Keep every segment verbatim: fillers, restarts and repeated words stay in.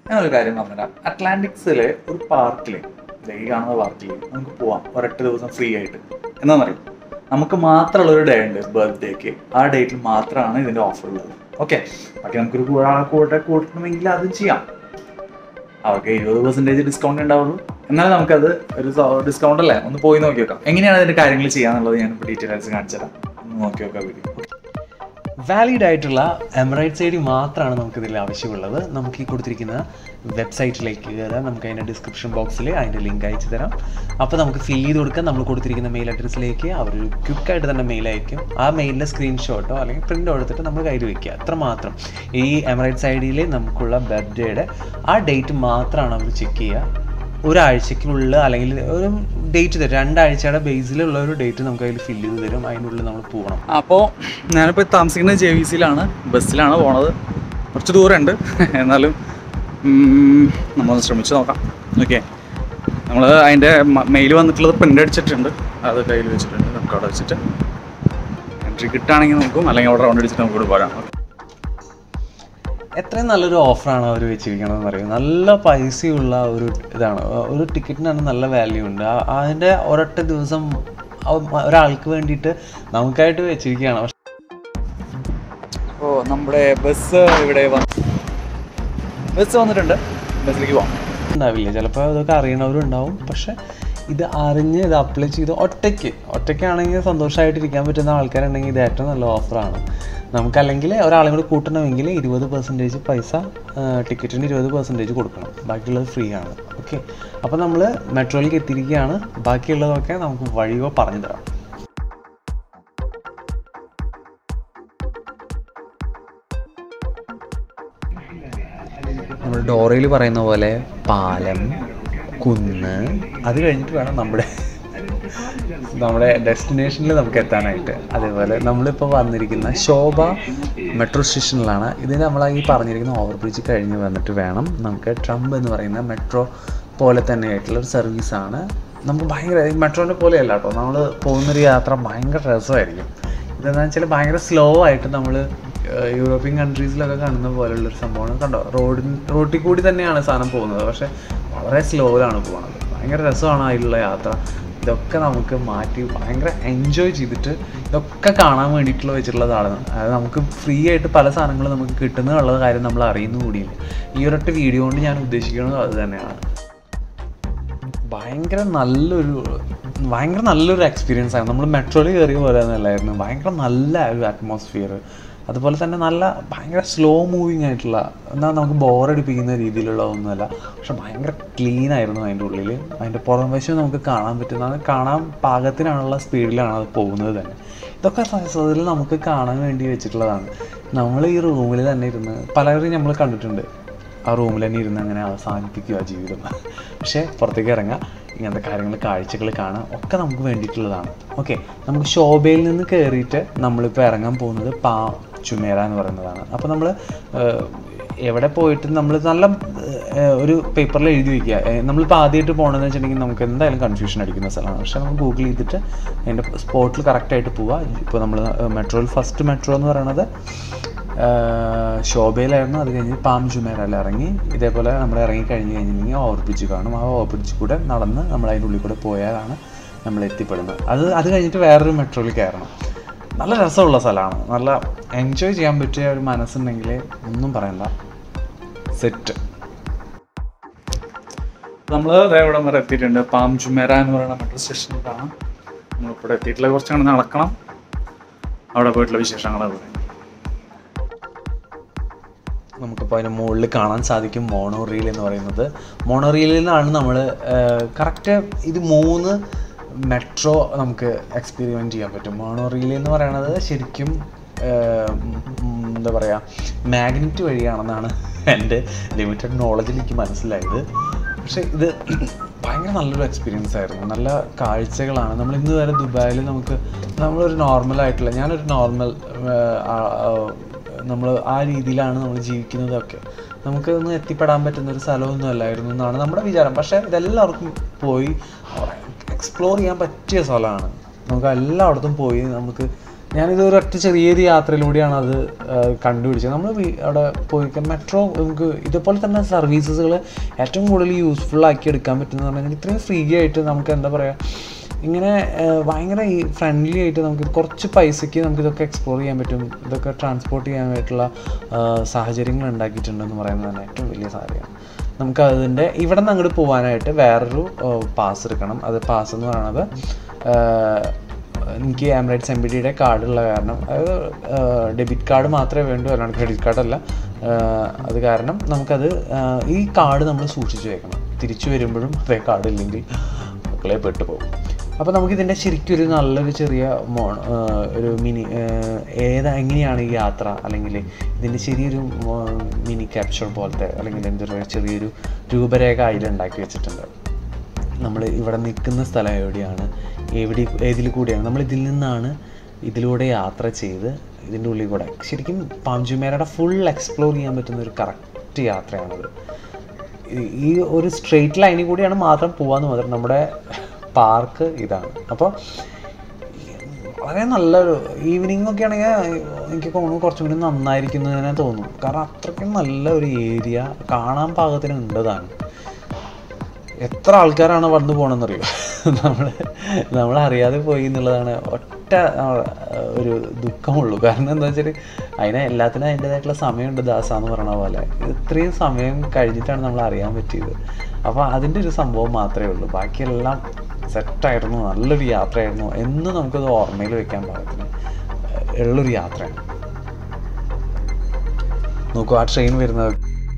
ഞാനൊരു കാര്യം പറഞ്ഞുതരാം. അറ്റ്ലാന്റിക്സിലെ ഒരു പാർക്കിൽ, ഈ കാണുന്ന പാർക്കിൽ നമുക്ക് പോവാം ഒരൊറ്റ ദിവസം ഫ്രീ ആയിട്ട്. എന്താണെന്നറിയും, നമുക്ക് മാത്രമുള്ള ഒരു ഡേ ഉണ്ട് ബർത്ത്ഡേക്ക്. ആ ഡേറ്റിൽ മാത്രമാണ് ഇതിൻ്റെ ഓഫർ ഉള്ളത്. ഓക്കെ, ബാക്കി നമുക്കൊരു കൂടെ കൂട്ടണമെങ്കിൽ അതും ചെയ്യാം. അവർക്ക് ഇരുപത് പെർസെൻറ്റേജ് ഡിസ്കൗണ്ട് ഉണ്ടാവുള്ളൂ. എന്നാലും നമുക്കത് ഒരു ഡിസ്കൗണ്ട് അല്ലേ, ഒന്ന് പോയി നോക്കി നോക്കാം. എങ്ങനെയാണ് അതിൻ്റെ കാര്യങ്ങൾ ചെയ്യാന്നുള്ളത് ഞാനിപ്പോൾ ഡീറ്റെയിൽസ് കാണിച്ചു തരാം. ഒന്ന് നോക്കി നോക്കാം വീഡിയോ. വാലിഡ് ആയിട്ടുള്ള എമറൈറ്റ്സ് ഐ ഡി മാത്രമാണ് നമുക്കിതിൽ ആവശ്യമുള്ളത്. നമുക്ക് ഈ കൊടുത്തിരിക്കുന്ന വെബ്സൈറ്റിലേക്ക് കയറാം. നമുക്ക് അതിൻ്റെ ഡിസ്ക്രിപ്ഷൻ ബോക്സിൽ അതിൻ്റെ ലിങ്ക് അയച്ചു തരാം. അപ്പോൾ നമുക്ക് ഫിൽ ചെയ്ത് കൊടുക്കാം. നമ്മൾ കൊടുത്തിരിക്കുന്ന മെയിൽ അഡ്രസ്സിലേക്ക് അവർ ക്വിക്കായിട്ട് തന്നെ മെയിൽ അയക്കും. ആ മെയിലിൻ്റെ സ്ക്രീൻഷോട്ടോ അല്ലെങ്കിൽ പ്രിൻ്റോ എടുത്തിട്ട് നമ്മൾ കയ്യിൽ വയ്ക്കുക. അത്ര മാത്രം. ഈ എമറൈറ്റ്സ് ഐ ഡിയിൽ നമുക്കുള്ള ബർത്ത്ഡേയുടെ ആ ഡേറ്റ് മാത്രമാണ് അവർ ചെക്ക് ചെയ്യുക. ഒരാഴ്ചക്കുള്ളിൽ അല്ലെങ്കിൽ ഒരു ഡേറ്റ് തരും, രണ്ടാഴ്ചയുടെ ബേസിലുള്ള ഒരു ഡേറ്റ് നമുക്ക് അതിൽ ഫില്ല് ചെയ്ത് തരും. അതിനുള്ളിൽ നമ്മൾ പോകണം. അപ്പോൾ ഞാനിപ്പോൾ താമസിക്കുന്നത് ജെ വി സിയിലാണ്, ബസ്സിലാണ് പോണത്. കുറച്ച് ദൂരമുണ്ട്, എന്നാലും നമ്മളൊന്ന് ശ്രമിച്ച് നോക്കാം. ഓക്കെ, നമ്മൾ അതിൻ്റെ മെയിൽ വന്നിട്ടുള്ളത് പ്രിൻ്റ് അടിച്ചിട്ടുണ്ട്, അത് കയ്യിൽ വെച്ചിട്ടുണ്ട്. നമുക്ക് അവിടെ വെച്ചിട്ട് എൻട്രി കിട്ടുകയാണെങ്കിൽ നോക്കും, അല്ലെങ്കിൽ അവിടെ റൗണ്ട് അടിച്ചിട്ട് നമുക്ക് പോരാം. എത്രയും നല്ലൊരു ഓഫറാണ് അവർ വെച്ചിരിക്കണമെന്ന് പറയും. നല്ല പൈസയുള്ള ഒരു ഇതാണ്. ഒരു ടിക്കറ്റിനാണ് നല്ല വാല്യൂ ഉണ്ട്. അതിൻ്റെ ഒരൊറ്റ ദിവസം ഒരാൾക്ക് വേണ്ടിയിട്ട് നമുക്കായിട്ട് വെച്ചിരിക്കുകയാണ്. പക്ഷേ ഓ, നമ്മുടെ ബസ് ഇവിടെ ബസ് വന്നിട്ടുണ്ട്. ബസ്സിലേക്ക് പോകാം. ഉണ്ടാവില്ല, ചിലപ്പോൾ അതൊക്കെ അറിയണവരുണ്ടാവും. പക്ഷെ ഇത് അറിഞ്ഞ് ഇത് അപ്ലൈ ചെയ്ത് ഒറ്റയ്ക്ക് ഒറ്റയ്ക്കാണെങ്കിൽ സന്തോഷമായിട്ടിരിക്കാൻ പറ്റുന്ന ആൾക്കാരുണ്ടെങ്കിൽ ഇത് ഏറ്റവും നല്ല ഓഫറാണ്. നമുക്കല്ലെങ്കിൽ ഒരാളും കൂടി കൂട്ടണമെങ്കിൽ ഇരുപത് പെർസെൻറ്റേജ് പൈസ ടിക്കറ്റിന് ഇരുപത് പെർസെൻറ്റേജ് കൊടുക്കണം. ബാക്കിയുള്ളത് ഫ്രീ ആണ്. ഓക്കെ, അപ്പോൾ നമ്മൾ മെട്രോയിലേക്ക് എത്തിയിരിക്കുകയാണ്. ബാക്കിയുള്ളതൊക്കെ നമുക്ക് വഴിയോ പറഞ്ഞു തരാം. നമ്മൾ ഡോറയിൽ പറയുന്ന പോലെ പാലം, കുന്ന്, അത് കഴിഞ്ഞിട്ട് വേണം നമ്മുടെ നമ്മുടെ ഡെസ്റ്റിനേഷനിൽ നമുക്ക് എത്താനായിട്ട്. അതേപോലെ നമ്മളിപ്പോൾ വന്നിരിക്കുന്ന ശോഭ മെട്രോ സ്റ്റേഷനിലാണ്. ഇതിന് നമ്മൾ ഈ പറഞ്ഞിരിക്കുന്ന ഓവർ ബ്രിഡ്ജ് കഴിഞ്ഞ് വന്നിട്ട് വേണം നമുക്ക് ട്രംപ് എന്ന് പറയുന്ന മെട്രോ പോലെ തന്നെ ആയിട്ടുള്ളൊരു സർവീസാണ്. നമുക്ക് ഭയങ്കര മെട്രോനെ പോലെയല്ല കേട്ടോ, നമ്മൾ പോകുന്നൊരു യാത്ര ഭയങ്കര രസമായിരിക്കും. ഇതെന്താണെന്ന് വെച്ചാൽ ഭയങ്കര സ്ലോ ആയിട്ട് നമ്മൾ യൂറോപ്യൻ കൺട്രീസിലൊക്കെ കാണുന്ന പോലെയുള്ളൊരു സംഭവമാണ്. കണ്ടോ, റോഡിൻ റോഡിൽ കൂടി തന്നെയാണ് സാധനം പോകുന്നത്, പക്ഷേ വളരെ സ്ലോയിലാണ് പോകുന്നത്. ഭയങ്കര രസമാണ് അതിലുള്ള യാത്ര. ഇതൊക്കെ നമുക്ക് മാറ്റി ഭയങ്കര എൻജോയ് ചെയ്തിട്ട് ഇതൊക്കെ കാണാൻ വേണ്ടിയിട്ടുള്ള വെച്ചിട്ടുള്ളതാണ്. അതായത് നമുക്ക് ഫ്രീ ആയിട്ട് പല സാധനങ്ങളും നമുക്ക് കിട്ടുന്നുള്ള കാര്യം നമ്മൾ അറിയുന്ന കൂടിയില്ല. ഈ ഒരൊറ്റ വീഡിയോ കൊണ്ട് ഞാൻ ഉദ്ദേശിക്കുന്നത് അത് തന്നെയാണ്. ഭയങ്കര നല്ലൊരു ഭയങ്കര നല്ലൊരു എക്സ്പീരിയൻസ് ആണ്. നമ്മൾ മെട്രോയിൽ കയറിയ പോലെ തന്നെയല്ലായിരുന്നു. ഭയങ്കര നല്ല ഒരു അറ്റ്മോസ്ഫിയർ, അതുപോലെ തന്നെ നല്ല ഭയങ്കര സ്ലോ മൂവിങ് ആയിട്ടുള്ള, എന്നാൽ നമുക്ക് ബോറടിപ്പിക്കുന്ന രീതിയിലുള്ള ഒന്നുമല്ല. പക്ഷെ ഭയങ്കര ക്ലീൻ ആയിരുന്നു അതിൻ്റെ ഉള്ളിൽ. അതിൻ്റെ പുറം വശം നമുക്ക് കാണാൻ പറ്റുന്ന, കാണാൻ പാകത്തിനാണുള്ള സ്പീഡിലാണ് അത് പോകുന്നത് തന്നെ. ഇതൊക്കെ സത്യത്തിൽ നമുക്ക് കാണാൻ വേണ്ടി വെച്ചിട്ടുള്ളതാണ്. നമ്മൾ ഈ റൂമിൽ തന്നെ ഇരുന്ന് പലരും നമ്മൾ കണ്ടിട്ടുണ്ട്, ആ റൂമിൽ തന്നെ ഇരുന്ന് അങ്ങനെ അവസാനിപ്പിക്കുക ജീവിതം. പക്ഷേ പുറത്തേക്ക് ഇറങ്ങുക, ഇങ്ങനത്തെ കാര്യങ്ങൾ, കാഴ്ചകൾ കാണാൻ ഒക്കെ നമുക്ക് വേണ്ടിയിട്ടുള്ളതാണ്. ഓക്കെ, നമുക്ക് ശോഭയിൽ നിന്ന് കയറിയിട്ട് നമ്മളിപ്പോൾ ഇറങ്ങാൻ പോകുന്നത് പാ ചുമേര എന്ന് പറയുന്നതാണ്. അപ്പോൾ നമ്മൾ എവിടെ പോയിട്ട് നമ്മൾ നല്ല ഒരു പേപ്പറിൽ എഴുതി വയ്ക്കുക. നമ്മളിപ്പോൾ ആദ്യമായിട്ട് പോകണമെന്ന് വെച്ചിട്ടുണ്ടെങ്കിൽ നമുക്ക് എന്തായാലും കൺഫ്യൂഷൻ അടിക്കുന്ന സ്ഥലമാണ്. പക്ഷേ നമുക്ക് ഗൂഗിൾ ചെയ്തിട്ട് അതിൻ്റെ സ്പോട്ടിൽ കറക്റ്റായിട്ട് പോവുക. ഇപ്പോൾ നമ്മൾ മെട്രോയിൽ ഫസ്റ്റ് മെട്രോ എന്ന് പറയുന്നത് ശോഭയിലായിരുന്നു. അത് കഴിഞ്ഞ് പാം ജുമേരയിൽ ഇറങ്ങി ഇതേപോലെ നമ്മൾ ഇറങ്ങി കഴിഞ്ഞ് കഴിഞ്ഞിട്ടുണ്ടെങ്കിൽ ഓവർ ബ്രിഡ്ജ് കാണും. ആ ഓവർ ബ്രിഡ്ജ് കൂടെ നടന്ന് നമ്മൾ അതിൻ്റെ ഉള്ളിൽ കൂടെ പോയാലാണ് നമ്മൾ എത്തിപ്പെടുന്നത്. അത് അത് കഴിഞ്ഞിട്ട് വേറൊരു മെട്രോയിൽ കയറണം. നല്ല രസമുള്ള സ്ഥലമാണ്. നല്ല എൻജോയ് ചെയ്യാൻ പറ്റിയ ഒരു മനസ്സുണ്ടെങ്കിൽ ഒന്നും പറയണ്ട, സെറ്റ്. നമ്മൾ ഇവിടം വരെ എത്തിയിട്ടുണ്ട്. പാം ജുമേര എന്ന് പറയുന്ന മെട്രോ സ്റ്റേഷനിലാണ് നമ്മളിവിടെ എത്തിയിട്ടുള്ള. കുറച്ചങ്ങനെ നടക്കണം, അവിടെ പോയിട്ടുള്ള വിശേഷങ്ങളാണ് പറയുന്നത്. നമുക്കിപ്പോൾ അതിന് മുകളിൽ കാണാൻ സാധിക്കും മോണോ റീൽ എന്ന് പറയുന്നത്. മോണോ റീലിൽ നിന്നാണ് നമ്മൾ കറക്റ്റ് ഇത് മൂന്ന് മെട്രോ നമുക്ക് എക്സ്പീരിമെൻറ്റ് ചെയ്യാൻ പറ്റും. മോണോ റീൽ എന്ന് പറയുന്നത് ശരിക്കും എന്താ പറയുക, മാഗ്നറ്റ് വഴിയാണെന്നാണ് എൻ്റെ ലിമിറ്റഡ് നോളജിൽ എനിക്ക് മനസ്സിലായത്. പക്ഷേ ഇത് ഭയങ്കര നല്ലൊരു എക്സ്പീരിയൻസ് ആയിരുന്നു. നല്ല കാഴ്ചകളാണ്. നമ്മൾ ഇന്ന് വരെ ദുബായിൽ നമുക്ക് നമ്മളൊരു നോർമലായിട്ടുള്ള, ഞാനൊരു നോർമൽ നമ്മൾ ആ രീതിയിലാണ് നമ്മൾ ജീവിക്കുന്നതൊക്കെ. നമുക്കൊന്നും എത്തിപ്പെടാൻ പറ്റുന്നൊരു സ്ഥലമൊന്നും അല്ലായിരുന്നു എന്നാണ് നമ്മുടെ വിചാരം. പക്ഷേ ഇതെല്ലാവർക്കും പോയി എക്സ്പ്ലോർ ചെയ്യാൻ പറ്റിയ സ്ഥലമാണ്. നമുക്ക് എല്ലായിടത്തും പോയി നമുക്ക് ഞാനിത് ഒരൊറ്റ ചെറിയൊരു യാത്രയിലൂടെയാണ് അത് കണ്ടുപിടിച്ചത്. നമ്മൾ അവിടെ പോയി മെട്രോ നമുക്ക് ഇതുപോലെ തന്നെ സർവീസസുകൾ ഏറ്റവും കൂടുതൽ യൂസ്ഫുൾ ആക്കി എടുക്കാൻ പറ്റുന്ന പറഞ്ഞാൽ ഇത്രയും ഫ്രീ ആയിട്ട് നമുക്ക് എന്താ പറയുക, ഇങ്ങനെ ഭയങ്കര ഈ ഫ്രണ്ട്ലി ആയിട്ട് നമുക്ക് കുറച്ച് പൈസയ്ക്ക് നമുക്കിതൊക്കെ എക്സ്പ്ലോർ ചെയ്യാൻ പറ്റും. ഇതൊക്കെ ട്രാൻസ്പോർട്ട് ചെയ്യാനായിട്ടുള്ള സാഹചര്യങ്ങൾ ഉണ്ടാക്കിയിട്ടുണ്ടെന്ന് പറയുന്നത് തന്നെ ഏറ്റവും വലിയ കാര്യമാണ്. നമുക്ക് അതിൻ്റെ ഇവിടെ നിന്ന് അങ്ങോട്ട് പോകാനായിട്ട് വേറൊരു പാസ് എടുക്കണം. അത് പാസ് എന്ന് പറയുന്നത് എനിക്ക് എമിറേറ്റ്സ് എം ബി ഡിയുടെ കാർഡുള്ള കാരണം, അതായത് ഡെബിറ്റ് കാർഡ് മാത്രമേ വേണ്ടൂ, അല്ലാണ്ട് ക്രെഡിറ്റ് കാർഡല്ല. അത് കാരണം നമുക്കത് ഈ കാർഡ് നമ്മൾ സൂക്ഷിച്ച് വെക്കണം. തിരിച്ചു വരുമ്പോഴും അതേ കാർഡ് ഇല്ലെങ്കിൽ മക്കളെ പെട്ടു പോകും. അപ്പോൾ നമുക്കിതിൻ്റെ ശരിക്കും ഒരു നല്ലൊരു ചെറിയ മോ ഒരു മിനി ഏതാ എങ്ങനെയാണ് ഈ യാത്ര, അല്ലെങ്കിൽ ഇതിൻ്റെ ചെറിയൊരു മിനി ക്യാപ്ചർ പോലത്തെ അല്ലെങ്കിൽ എന്തൊരു ചെറിയൊരു രൂപരേഖ അതിൽ ഉണ്ടാക്കി വെച്ചിട്ടുണ്ട്. നമ്മൾ ഇവിടെ നിൽക്കുന്ന സ്ഥലം എവിടെയാണ്, എവിടെ ഏതിൽ കൂടെയാണ്, നമ്മൾ ഇതിൽ നിന്നാണ് ഇതിലൂടെ യാത്ര ചെയ്ത് ഇതിൻ്റെ ഉള്ളിൽ കൂടെ ശരിക്കും പാം ജുമേറയുടെ ഫുൾ എക്സ്പ്ലോർ ചെയ്യാൻ പറ്റുന്ന ഒരു കറക്റ്റ് യാത്രയാണത്. ഈ ഒരു സ്ട്രെയിറ്റ് ലൈനിൽ കൂടിയാണ് മാത്രം പോകാമെന്ന് മാത്രം. നമ്മുടെ പാർക്ക് ഇതാണ്. അപ്പോൾ വളരെ നല്ലൊരു ഈവനിങ് ഒക്കെ ആണെങ്കിൽ എനിക്ക് തോന്നുന്നു കുറച്ചും കൂടി നന്നായിരിക്കുന്നതിനെ തോന്നും. കാരണം അത്രയ്ക്കും നല്ല ഒരു ഏരിയ കാണാൻ പാകത്തിന് ഉണ്ടതാണ്. എത്ര ആൾക്കാരാണ് വന്നു പോകണമെന്നറിയോ, നമ്മൾ നമ്മളറിയാതെ പോയി എന്നുള്ളതാണ് ഒറ്റ ഒരു ദുഃഖമുള്ളൂ. കാരണം എന്താ വെച്ചാൽ അതിനെ എല്ലാത്തിനും അതിൻ്റേതായിട്ടുള്ള സമയമുണ്ട് ദാസ എന്ന് പറഞ്ഞ പോലെ. ഇത്രയും സമയം കഴിഞ്ഞിട്ടാണ് നമ്മൾ അറിയാൻ പറ്റിയത്. അപ്പോൾ അതിൻ്റെ ഒരു സംഭവം മാത്രമേ ഉള്ളൂ. ബാക്കിയെല്ലാം സെറ്റായിരുന്നു, നല്ലൊരു യാത്രയായിരുന്നു എന്ന് നമുക്കത് ഓർമ്മയിൽ വെക്കാൻ പാകത്തിന് ഉള്ളൊരു യാത്രയാണ്. നോക്കൂ ആ ട്രെയിൻ വരുന്നത്.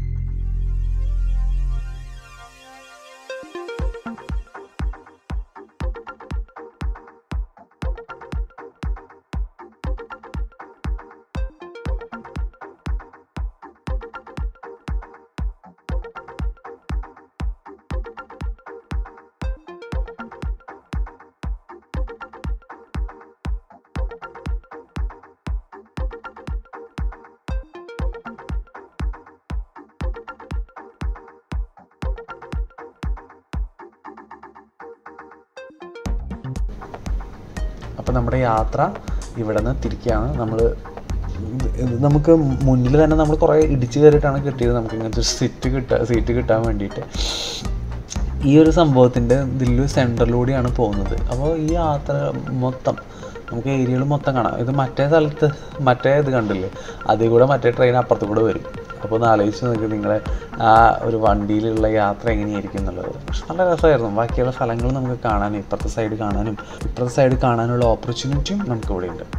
അപ്പോൾ നമ്മുടെ യാത്ര ഇവിടെ നിന്ന് തിരിക്കുകയാണ്. നമ്മൾ നമുക്ക് മുന്നിൽ തന്നെ നമ്മൾ കുറേ ഇടിച്ച് കയറിയിട്ടാണ് കിട്ടിയത് നമുക്ക് ഇങ്ങനത്തെ ഒരു സീറ്റ് കിട്ടാൻ സീറ്റ് കിട്ടാൻ വേണ്ടിയിട്ട്. ഈ ഒരു സംഭവത്തിൻ്റെ ഇതിൽ സെൻറ്ററിലൂടെയാണ് പോകുന്നത്. അപ്പോൾ ഈ യാത്ര മൊത്തം നമുക്ക് ഏരിയകൾ മൊത്തം കാണാം. ഇത് മറ്റേ സ്ഥലത്ത് മറ്റേ ഇത് കണ്ടില്ലേ, അതിൽ കൂടെ മറ്റേ ട്രെയിൻ അപ്പുറത്ത് കൂടെ വരും. അപ്പോൾ ഒന്ന് ആലോചിച്ച് നോക്കി നിങ്ങളെ ആ ഒരു വണ്ടിയിലുള്ള യാത്ര എങ്ങനെയായിരിക്കും എന്നുള്ളത്. പക്ഷെ നല്ല രസമായിരുന്നു. ബാക്കിയുള്ള സ്ഥലങ്ങൾ നമുക്ക് കാണാനും ഇപ്പുറത്തെ സൈഡ് കാണാനും ഇപ്പുറത്തെ സൈഡ് കാണാനുള്ള ഓപ്പർച്യൂണിറ്റിയും നമുക്ക് ഇവിടെ ഉണ്ട്.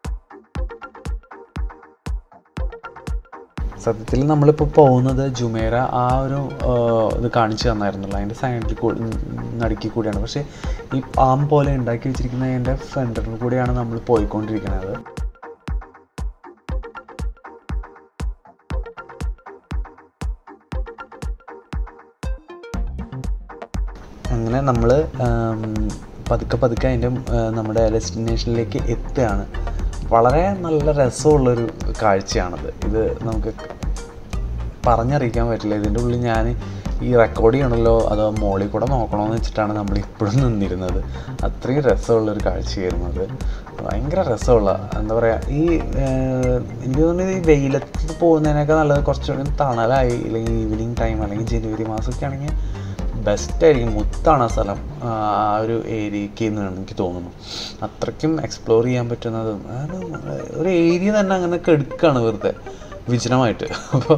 സത്യത്തിൽ നമ്മളിപ്പോൾ പോകുന്നത് ജുമേറ ആ ഒരു ഇത് കാണിച്ചു തന്നായിരുന്നല്ലോ, അതിൻ്റെ സൈഡിൽ കൂടി നടുക്കി കൂടിയാണ്. പക്ഷേ ഈ പാം പോലെ ഉണ്ടാക്കി വെച്ചിരിക്കുന്നതിൻ്റെ ഫ്രണ്ടിൽ കൂടിയാണ് നമ്മൾ പോയിക്കൊണ്ടിരിക്കുന്നത്. അങ്ങനെ നമ്മൾ പതുക്കെ പതുക്കെ അതിൻ്റെ നമ്മുടെ ഡെസ്റ്റിനേഷനിലേക്ക് എത്തുകയാണ്. വളരെ നല്ല രസമുള്ളൊരു കാഴ്ചയാണത്. ഇത് നമുക്ക് പറഞ്ഞറിയിക്കാൻ പറ്റില്ല. ഇതിൻ്റെ ഉള്ളിൽ ഞാൻ ഈ റെക്കോർഡ് ചെയ്യണമല്ലോ അതോ മോളിൽ കൂടെ നോക്കണമെന്ന് വെച്ചിട്ടാണ് നമ്മൾ ഇപ്പോഴും നിന്നിരുന്നത്. അത്രയും രസമുള്ളൊരു കാഴ്ചയായിരുന്നു അത്. ഭയങ്കര രസമുള്ള എന്താ പറയുക, ഈ എനിക്ക് തോന്നുന്നത് ഈ വെയിലത്ത് പോകുന്നതിനൊക്കെ നല്ലത് കുറച്ചുകൂടി തണലായി അല്ലെങ്കിൽ ഈവനിങ് ടൈം അല്ലെങ്കിൽ ജനുവരി മാസമൊക്കെ ആണെങ്കിൽ ബെസ്റ്റായിരിക്കും. മുത്താണ് ആ സ്ഥലം, ആ ഒരു ഏരിയയ്ക്ക് എന്ന് എനിക്ക് തോന്നുന്നു. അത്രയ്ക്കും എക്സ്പ്ലോർ ചെയ്യാൻ പറ്റുന്നതും ഒരു ഏരിയ തന്നെ അങ്ങനെ കെടുക്കുകയാണ് വെറുതെ വിജനമായിട്ട്. അപ്പോൾ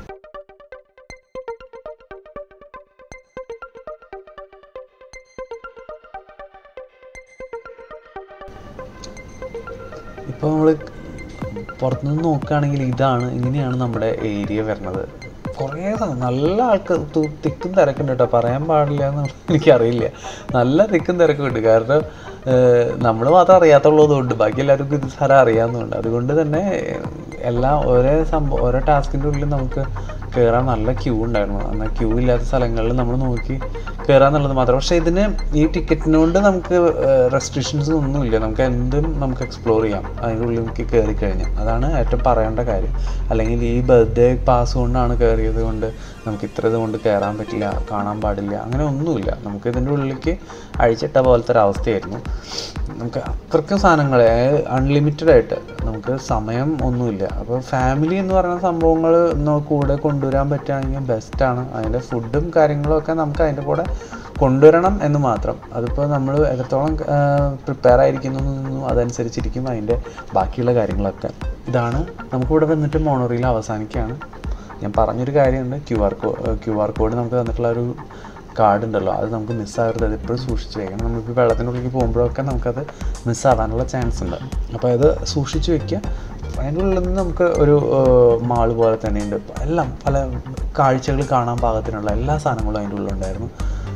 ഇപ്പോൾ നമ്മൾ പുറത്തുനിന്ന് നോക്കുകയാണെങ്കിൽ ഇതാണ് ഇങ്ങനെയാണ് നമ്മുടെ ഏരിയ വരുന്നത്. കുറേ നല്ല ആൾക്കാർ തിക്കും തിരക്കുണ്ട് കേട്ടോ, പറയാൻ പാടില്ല എന്ന് എനിക്കറിയില്ല. നല്ല തിക്കും തിരക്കുണ്ട്. കാരണം നമ്മൾ മാത്രം അറിയാത്തുള്ളതുകൊണ്ട് ബാക്കി എല്ലാവർക്കും ഇത് സ്ഥലം അറിയാവുന്നതുകൊണ്ട്. അതുകൊണ്ട് തന്നെ എല്ലാം ഒരേ സംഭവം ഓരോ ടാസ്കിൻ്റെ ഉള്ളിൽ നമുക്ക് കയറാൻ നല്ല ക്യൂ ഉണ്ടായിരുന്നു. എന്നാൽ ക്യൂ ഇല്ലാത്ത സ്ഥലങ്ങളിൽ നമ്മൾ നോക്കി കയറാന്നുള്ളത് മാത്രം. പക്ഷേ ഇതിന് ഈ ടിക്കറ്റിനുകൊണ്ട് നമുക്ക് റെസ്ട്രിക്ഷൻസ് ഒന്നുമില്ല. നമുക്ക് എന്തും നമുക്ക് എക്സ്പ്ലോർ ചെയ്യാം അതിൻ്റെ ഉള്ളിൽ നമുക്ക് കയറി കഴിഞ്ഞാൽ. അതാണ് ഏറ്റവും പറയേണ്ട കാര്യം. അല്ലെങ്കിൽ ഈ ബർത്ത്ഡേ പാസ് കൊണ്ടാണ് കയറിയത് കൊണ്ട് നമുക്ക് ഇത്ര ഇതുകൊണ്ട് കയറാൻ പറ്റില്ല, കാണാൻ പാടില്ല, അങ്ങനെ ഒന്നുമില്ല. നമുക്ക് ഇതിൻ്റെ ഉള്ളിലേക്ക് അഴിച്ചിട്ട പോലത്തെ ഒരവസ്ഥയായിരുന്നു. നമുക്ക് അത്രയ്ക്കും സാധനങ്ങൾ അൺലിമിറ്റഡ് ആയിട്ട്, നമുക്ക് സമയം ഒന്നുമില്ല. അപ്പോൾ ഫാമിലി എന്ന് പറയുന്ന സംഭവങ്ങൾ കൂടെ കൊണ്ടുവരാൻ പറ്റുകയാണെങ്കിൽ ബെസ്റ്റാണ്. അതിൻ്റെ ഫുഡും കാര്യങ്ങളും ഒക്കെ നമുക്ക് അതിൻ്റെ കൂടെ കൊണ്ടുവരണം എന്ന് മാത്രം. അതിപ്പോൾ നമ്മൾ എത്രത്തോളം പ്രിപ്പയർ ആയിരിക്കുന്നു അതനുസരിച്ചിരിക്കും അതിൻ്റെ ബാക്കിയുള്ള കാര്യങ്ങളൊക്കെ. ഇതാണ് നമുക്കിവിടെ വന്നിട്ട് മോണോറിയിൽ അവസാനിക്കുകയാണ്. ഞാൻ പറഞ്ഞൊരു കാര്യമുണ്ട്, Q R co Q R code നമുക്ക് തന്നിട്ടുള്ള ഒരു കാർഡ് ഉണ്ടല്ലോ, അത് നമുക്ക് മിസ്സാകരുത്. അത് എപ്പോഴും സൂക്ഷിച്ച് വയ്ക്കണം. നമ്മളിപ്പോൾ വെള്ളത്തിനുള്ളിൽ പോകുമ്പോഴൊക്കെ നമുക്കത് മിസ്സാവാനുള്ള ചാൻസ് ഉണ്ട്. അപ്പോൾ അത് സൂക്ഷിച്ച് വയ്ക്കുക. അതിൻ്റെ ഉള്ളിൽ നിന്ന് നമുക്ക് ഒരു മാള് പോലെ തന്നെയുണ്ട്. എല്ലാം പല കാഴ്ചകൾ കാണാൻ പാകത്തിനുള്ള എല്ലാ സാധനങ്ങളും അതിൻ്റെ ഉള്ളിലുണ്ടായിരുന്നു.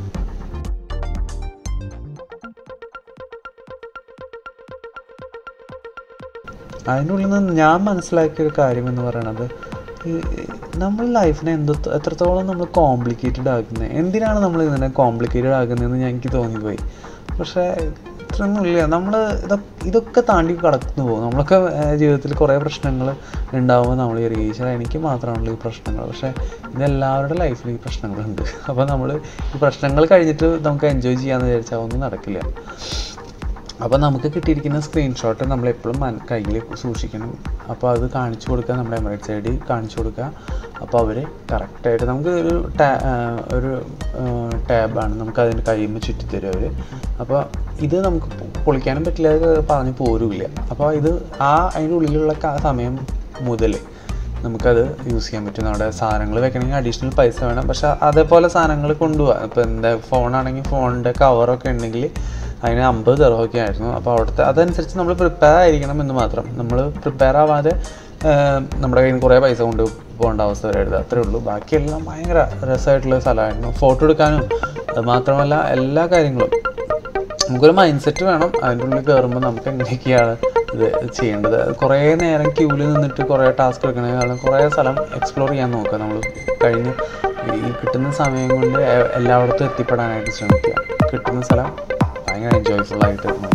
അതിൻ്റെ ഉള്ളിൽ നിന്ന് ഞാൻ മനസ്സിലാക്കിയൊരു കാര്യം എന്ന് പറയുന്നത്, നമ്മൾ ലൈഫിനെ എന്തോ എത്രത്തോളം നമ്മൾ കോംപ്ലിക്കേറ്റഡ് ആക്കുന്നത്, എന്തിനാണ് നമ്മൾ ഇതിനെ കോംപ്ലിക്കേറ്റഡ് ആക്കുന്നതെന്ന് എനിക്ക് തോന്നിപ്പോയി. പക്ഷേ ഇത്രയൊന്നുമില്ല. നമ്മൾ ഇതൊക്കെ ഇതൊക്കെ താണ്ടി കടന്നു പോകും. നമ്മളൊക്കെ ജീവിതത്തിൽ കുറേ പ്രശ്നങ്ങൾ ഉണ്ടാകുമ്പോൾ നമ്മൾ വിചാരിച്ചാൽ എനിക്ക് മാത്രമാണല്ലോ ഈ പ്രശ്നങ്ങൾ. പക്ഷേ ഇതെല്ലാവരുടെ ലൈഫിൽ ഈ പ്രശ്നങ്ങളുണ്ട്. അപ്പോൾ നമ്മൾ ഈ പ്രശ്നങ്ങൾ കഴിഞ്ഞിട്ട് നമുക്ക് എൻജോയ് ചെയ്യാമെന്ന് വിചാരിച്ചാൽ ഒന്നും നടക്കില്ല. അപ്പോൾ നമുക്ക് കിട്ടിയിരിക്കുന്ന സ്ക്രീൻഷോട്ട് നമ്മളെപ്പോഴും കയ്യിൽ സൂക്ഷിക്കണം. അപ്പോൾ അത് കാണിച്ചു കൊടുക്കുക, നമ്മുടെ എമിറേറ്റ്സ് ഐ ഡി കാണിച്ചു കൊടുക്കുക. അപ്പോൾ അവർ കറക്റ്റായിട്ട് നമുക്ക് ഒരു ടാ ഒരു ടാബാണ്, നമുക്ക് അതിൻ്റെ കയ്യുമ്പോൾ ചുറ്റിത്തരും അവർ. അപ്പോൾ ഇത് നമുക്ക് പൊളിക്കാനും പറ്റില്ല, അത് പറഞ്ഞ് പോരുമില്ല. അപ്പോൾ ഇത് ആ അതിൻ്റെ ഉള്ളിലുള്ള സമയം മുതൽ നമുക്കത് യൂസ് ചെയ്യാൻ പറ്റും. നമ്മുടെ സാധനങ്ങൾ വെക്കണമെങ്കിൽ അഡീഷണൽ പൈസ വേണം. പക്ഷേ അതേപോലെ സാധനങ്ങൾ കൊണ്ടുപോകാം. ഇപ്പോൾ എന്താ ഫോണാണെങ്കിൽ ഫോണിൻ്റെ കവറൊക്കെ ഉണ്ടെങ്കിൽ അതിന് അമ്പത് ദിർഹമൊക്കെ ആയിരുന്നു. അപ്പോൾ അവിടുത്തെ അതനുസരിച്ച് നമ്മൾ പ്രിപ്പയർ ആയിരിക്കണം എന്ന് മാത്രം. നമ്മൾ പ്രിപ്പയർ ആവാതെ നമ്മുടെ കയ്യിൽ നിന്ന് കുറേ പൈസ കൊണ്ട് പോകേണ്ട അവസ്ഥ വരരുത്, അത്രേ ഉള്ളൂ. ബാക്കിയെല്ലാം ഭയങ്കര രസമായിട്ടുള്ള സ്ഥലമായിരുന്നു. ഫോട്ടോ എടുക്കാനും അത് മാത്രമല്ല എല്ലാ കാര്യങ്ങളും. നമുക്കൊരു മൈൻഡ് സെറ്റ് വേണം. അതിൻ്റെ ഉള്ളിൽ കയറുമ്പോൾ നമുക്ക് എങ്ങനെയൊക്കെയാണ് ഇത് ചെയ്യേണ്ടത്. കുറേ നേരം ക്യൂവിൽ നിന്നിട്ട് കുറേ ടാസ്ക് എടുക്കണേക്കാളും കുറേ സ്ഥലം എക്സ്പ്ലോർ ചെയ്യാൻ നോക്കുക. നമ്മൾ കഴിഞ്ഞ് ഈ കിട്ടുന്ന സമയം കൊണ്ട് എല്ലായിടത്തും എത്തിപ്പെടാനായിട്ട് ശ്രമിക്കുക. കിട്ടുന്ന സ്ഥലം ഭയങ്കര എൻജോയ്ഫുള്ളായിട്ട് നോക്കുക.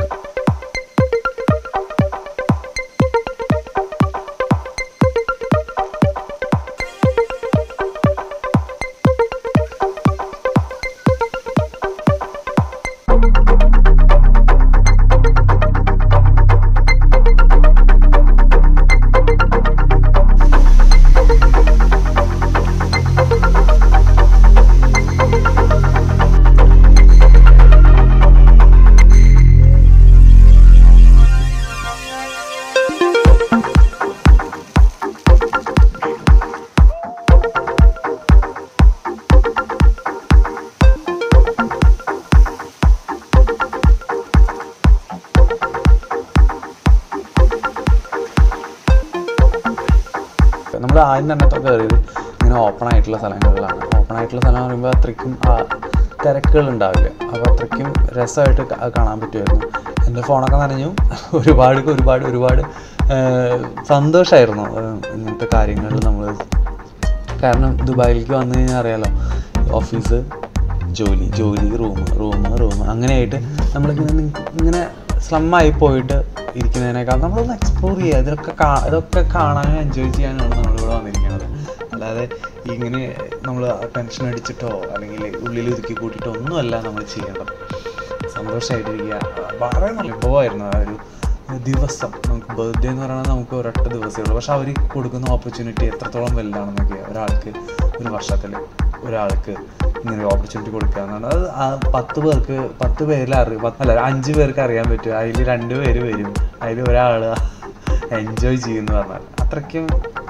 നമ്മൾ ആദ്യം തന്നെ കയറിയത് ഇങ്ങനെ ഓപ്പൺ ആയിട്ടുള്ള സ്ഥലങ്ങളിലാണ്. ഓപ്പൺ ആയിട്ടുള്ള സ്ഥലം എന്ന് പറയുമ്പോൾ അത്രയ്ക്കും തിരക്കുകൾ ഉണ്ടാവില്ല. അപ്പോൾ അത്രയ്ക്കും രസമായിട്ട് കാണാൻ പറ്റുമായിരുന്നു. എൻ്റെ ഫോണൊക്കെ നനഞ്ഞു. ഒരുപാട് ഒരുപാട് ഒരുപാട് സന്തോഷമായിരുന്നു ഇങ്ങനത്തെ കാര്യങ്ങളിൽ നമ്മൾ. കാരണം ദുബായിലേക്ക് വന്നു കഴിഞ്ഞാൽ അറിയാലോ, ഓഫീസ്, ജോലി, ജോലി, റൂം, റൂം, റൂം അങ്ങനെയായിട്ട് നമ്മളിങ്ങനെ ഇങ്ങനെ സ്ലമ്മായി പോയിട്ട് ഇരിക്കുന്നതിനേക്കാൾ നമ്മളൊന്ന് എക്സ്പ്ലോർ ചെയ്യുക. ഇതൊക്കെ കാ ഇതൊക്കെ കാണാനും എൻജോയ് ചെയ്യാനാണ് നമ്മളിവിടെ വന്നിരിക്കുന്നത്. അല്ലാതെ ഇങ്ങനെ നമ്മൾ ടെൻഷൻ അടിച്ചിട്ടോ അല്ലെങ്കിൽ ഉള്ളിൽ ഒതുക്കി കൂട്ടിയിട്ടോ ഒന്നുമല്ല നമ്മൾ ചെയ്യേണ്ടത്. സന്തോഷമായിട്ടിരിക്കുക. വളരെ നല്ല അനുഭവമായിരുന്നു ആ ഒരു ദിവസം. നമുക്ക് ബർത്ത്ഡേ എന്ന് പറയുന്നത് നമുക്ക് ഒരൊറ്റ ദിവസമേ ഉള്ളൂ. പക്ഷെ അവർ കൊടുക്കുന്ന ഓപ്പർച്യൂണിറ്റി എത്രത്തോളം വലുതാണെന്നൊക്കെ. ഒരാൾക്ക് ഒരു വർഷത്തിൽ ഒരാൾക്ക് ഇങ്ങനെ ഒരു ഓപ്പർച്യൂണിറ്റി കൊടുക്കുക എന്നാണ്. അത് ആ പത്ത് പേർക്ക് പത്ത് പേരിൽ അറി അല്ല അഞ്ച് പേർക്ക് അറിയാൻ പറ്റും. അതിൽ രണ്ട് പേര് വരും, അതിൽ ഒരാൾ എൻജോയ് ചെയ്യുമെന്ന് പറഞ്ഞാൽ അത്രയ്ക്കും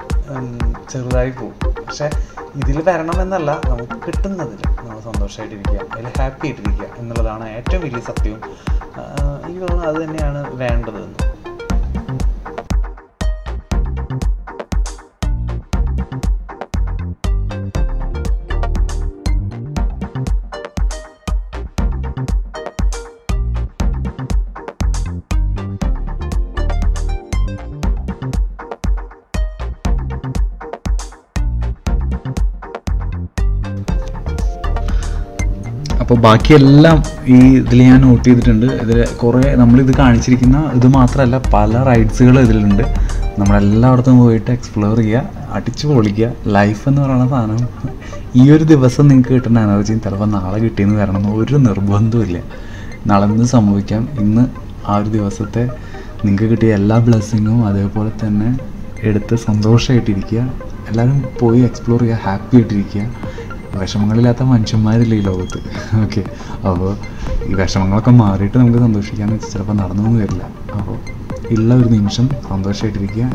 ചെറുതായി പോകും. പക്ഷെ ഇതിൽ വരണമെന്നല്ല, നമുക്ക് കിട്ടുന്നതിൽ നമ്മൾ സന്തോഷമായിട്ടിരിക്കുക, അതിൽ ഹാപ്പി ആയിട്ടിരിക്കുക എന്നുള്ളതാണ് ഏറ്റവും വലിയ സത്യവും. എനിക്ക് തോന്നുന്നു അത് തന്നെയാണ് വേണ്ടതെന്ന്. അപ്പോൾ ബാക്കിയെല്ലാം ഈ ഇതിൽ ഞാൻ നോട്ട് ചെയ്തിട്ടുണ്ട്. ഇതിൽ കുറേ നമ്മളിത് കാണിച്ചിരിക്കുന്ന ഇത് മാത്രമല്ല പല റൈഡ്സുകൾ ഇതിലുണ്ട്. നമ്മളെല്ലായിടത്തും പോയിട്ട് എക്സ്പ്ലോർ ചെയ്യുക, അടിച്ചു പൊളിക്കുക. ലൈഫ് എന്ന് പറയുന്ന സാധനം ഈ ഒരു ദിവസം നിങ്ങൾക്ക് കിട്ടുന്ന എനർജിയും ചിലപ്പോൾ നാളെ കിട്ടിയെന്ന് വരണം ഒരു നിർബന്ധമില്ല. നാളെ എന്ത് സംഭവിക്കാം. ഇന്ന് ആ ഒരു ദിവസത്തെ നിങ്ങൾക്ക് കിട്ടിയ എല്ലാ ബ്ലെസ്സിങ്ങും അതേപോലെ തന്നെ എടുത്ത് സന്തോഷമായിട്ടിരിക്കുക. എല്ലാവരും പോയി എക്സ്പ്ലോർ ചെയ്യുക, ഹാപ്പി ആയിട്ടിരിക്കുക. വിഷമങ്ങളില്ലാത്ത മനുഷ്യന്മാരില്ല ഈ ലോകത്ത്. ഓക്കെ, അപ്പോൾ ഈ വിഷമങ്ങളൊക്കെ മാറിയിട്ട് നമുക്ക് സന്തോഷിക്കാമെന്ന് വെച്ചാൽ ചിലപ്പോൾ നടന്നൊന്നും വരില്ല. അപ്പോൾ ഉള്ള ഒരു നിമിഷം സന്തോഷമായിട്ടിരിക്കുക.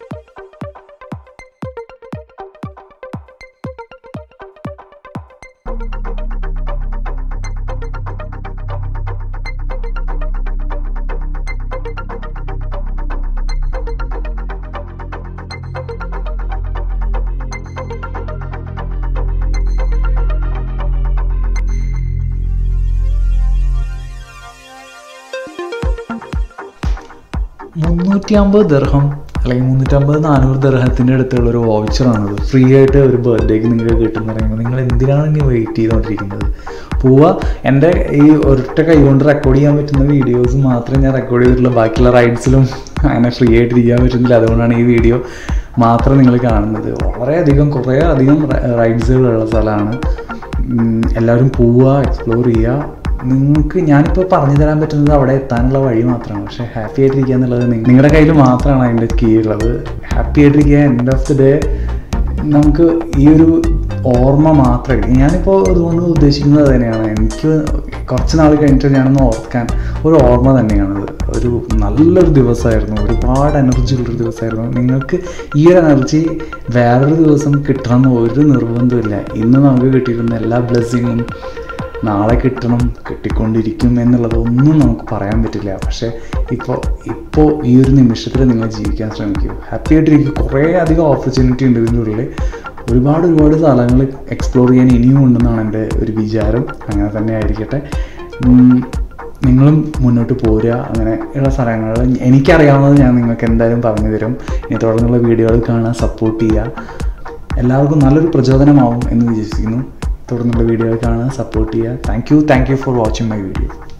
മുന്നൂറ്റി അമ്പത് ദിർഹം അല്ലെങ്കിൽ മുന്നൂറ്റമ്പത് നാനൂറ് ദിർഹത്തിൻ്റെ അടുത്തുള്ളൊരു വൗച്ചറാണത്. ഫ്രീ ആയിട്ട് ഒരു ബർത്ത്ഡേക്ക് നിങ്ങൾക്ക് കിട്ടുമെന്ന് പറയുമ്പോൾ നിങ്ങൾ എന്തിനാണ് ഇനി വെയിറ്റ് ചെയ്തുകൊണ്ടിരിക്കുന്നത്? പോവുക. എൻ്റെ ഈ ഒരൊറ്റ കൈ കൊണ്ട് റെക്കോർഡ് ചെയ്യാൻ പറ്റുന്ന വീഡിയോസ് മാത്രമേ ഞാൻ റെക്കോർഡ് ചെയ്തിട്ടുള്ളൂ. ബാക്കിയുള്ള റൈഡ്സിലും അങ്ങനെ ഫ്രീ ആയിട്ട് ഇരിക്കാൻ പറ്റുന്നില്ല. അതുകൊണ്ടാണ് ഈ വീഡിയോ മാത്രം നിങ്ങൾ കാണുന്നത്. വളരെയധികം കുറേ അധികം റൈഡ്സുകളുള്ള സ്ഥലമാണ്. എല്ലാവരും പോവുക, എക്സ്പ്ലോർ ചെയ്യുക. നിങ്ങൾക്ക് ഞാനിപ്പോൾ പറഞ്ഞു തരാൻ പറ്റുന്നത് അവിടെ എത്താനുള്ള വഴി മാത്രമാണ്. പക്ഷേ ഹാപ്പി ആയിട്ടിരിക്കുക എന്നുള്ളത് നിങ്ങളുടെ കയ്യിൽ മാത്രമാണ് അതിൻ്റെ കീ ഉള്ളത്. ഹാപ്പി ആയിട്ടിരിക്കുക. എൻഡ് ഓഫ് ദി ഡേ നമുക്ക് ഈ ഒരു ഓർമ്മ മാത്രമേ, ഞാനിപ്പോൾ അതുകൊണ്ട് ഉദ്ദേശിക്കുന്നത് തന്നെയാണ്. എനിക്ക് കുറച്ച് നാൾ കഴിഞ്ഞിട്ട് ഞാനൊന്ന് ഓർക്കാൻ ഒരു ഓർമ്മ തന്നെയാണത്. ഒരു നല്ലൊരു ദിവസമായിരുന്നു, ഒരുപാട് എനർജി ഉള്ളൊരു ദിവസമായിരുന്നു. നിങ്ങൾക്ക് ഈ ഒരു എനർജി വേറൊരു ദിവസം കിട്ടണമെന്ന് ഒരു നിർബന്ധമില്ല. ഇന്ന് നമുക്ക് കിട്ടിയിരുന്ന എല്ലാ ബ്ലെസ്സിങ്ങും നാളെ കിട്ടണം, കിട്ടിക്കൊണ്ടിരിക്കും എന്നുള്ളതൊന്നും നമുക്ക് പറയാൻ പറ്റില്ല. പക്ഷേ ഇപ്പോൾ ഇപ്പോൾ ഈ ഒരു നിമിഷത്തിൽ നിങ്ങൾ ജീവിക്കാൻ ശ്രമിക്കൂ, ഹാപ്പി ആയിട്ടിരിക്കും. കുറേ അധികം ഓപ്പർച്യൂണിറ്റി ഉണ്ട് ഇതിൻ്റെ ഉള്ളിൽ. ഒരുപാട് ഒരുപാട് സ്ഥലങ്ങൾ എക്സ്പ്ലോർ ചെയ്യാൻ ഇനിയും ഉണ്ടെന്നാണ് എൻ്റെ ഒരു വിചാരം. അങ്ങനെ തന്നെ ആയിരിക്കട്ടെ. നിങ്ങളും മുന്നോട്ട് പോരുക. അങ്ങനെ ഉള്ള സ്ഥലങ്ങൾ എനിക്കറിയാവുന്നത് ഞാൻ നിങ്ങൾക്ക് എന്തായാലും പറഞ്ഞു തരും. ഇനി തുടർന്നുള്ള വീഡിയോകൾ കാണാൻ സപ്പോർട്ട് ചെയ്യുക. എല്ലാവർക്കും നല്ലൊരു പ്രചോദനമാവും എന്ന് വിശ്വസിക്കുന്നു. തുടർന്നുള്ള വീഡിയോകൾ കാണാൻ സപ്പോർട്ട് ചെയ്യുക. Thank you thank you for watching my video.